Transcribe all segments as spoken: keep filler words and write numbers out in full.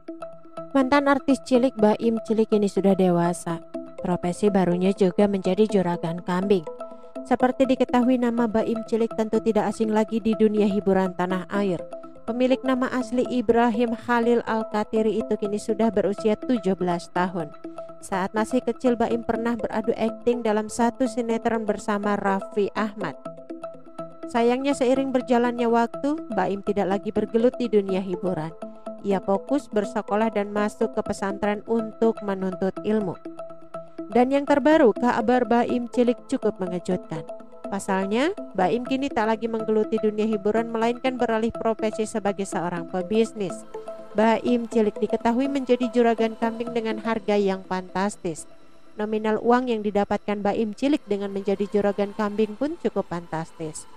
Mantan artis cilik Baim Cilik ini sudah dewasa. Profesi barunya juga menjadi juragan kambing. Seperti diketahui, nama Baim Cilik tentu tidak asing lagi di dunia hiburan tanah air. Pemilik nama asli Ibrahim Khalil Al-Katiri itu kini sudah berusia tujuh belas tahun. Saat masih kecil, Baim pernah beradu akting dalam satu sinetron bersama Raffi Ahmad. Sayangnya seiring berjalannya waktu, Baim tidak lagi bergelut di dunia hiburan. Ia fokus bersekolah dan masuk ke pesantren untuk menuntut ilmu. Dan yang terbaru, kabar Baim Cilik cukup mengejutkan. Pasalnya, Baim kini tak lagi menggeluti dunia hiburan melainkan beralih profesi sebagai seorang pebisnis. Baim Cilik diketahui menjadi juragan kambing dengan harga yang fantastis. Nominal uang yang didapatkan Baim Cilik dengan menjadi juragan kambing pun cukup fantastis.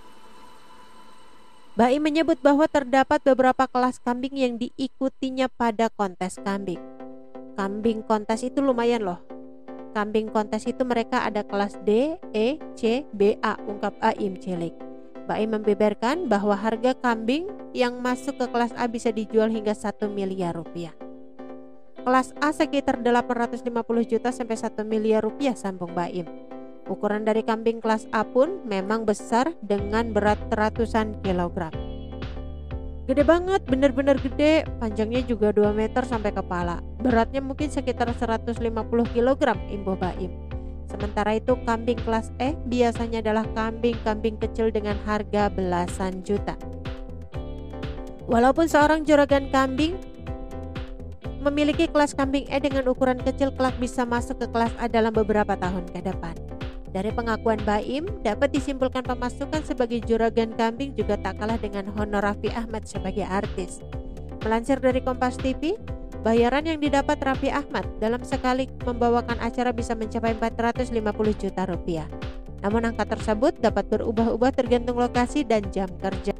Baim menyebut bahwa terdapat beberapa kelas kambing yang diikutinya pada kontes kambing. Kambing kontes itu lumayan loh. Kambing kontes itu mereka ada kelas D, E, C, B, A, ungkap Baim Cilik. Baim membeberkan bahwa harga kambing yang masuk ke kelas A bisa dijual hingga satu miliar rupiah. Kelas A sekitar delapan ratus lima puluh juta sampai satu miliar rupiah, sambung Baim. Ukuran dari kambing kelas A pun memang besar dengan berat ratusan kilogram. Gede banget, bener-bener gede, panjangnya juga dua meter sampai kepala. Beratnya mungkin sekitar seratus lima puluh kilogram, imbuh Baim. Sementara itu kambing kelas E biasanya adalah kambing-kambing kecil dengan harga belasan juta. Walaupun seorang juragan kambing memiliki kelas kambing E dengan ukuran kecil, kelak bisa masuk ke kelas A dalam beberapa tahun ke depan. Dari pengakuan Baim, dapat disimpulkan pemasukan sebagai juragan kambing juga tak kalah dengan honor Raffi Ahmad sebagai artis. Melansir dari Kompas T V, bayaran yang didapat Raffi Ahmad dalam sekali membawakan acara bisa mencapai empat ratus lima puluh juta rupiah. Namun angka tersebut dapat berubah-ubah tergantung lokasi dan jam kerja.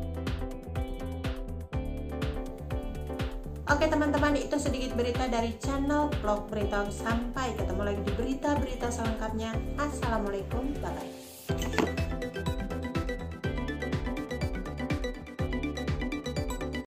Oke teman-teman, itu sedikit berita dari channel Vlog Berita. Sampai ketemu lagi di berita-berita selengkapnya. Assalamualaikum, bye-bye.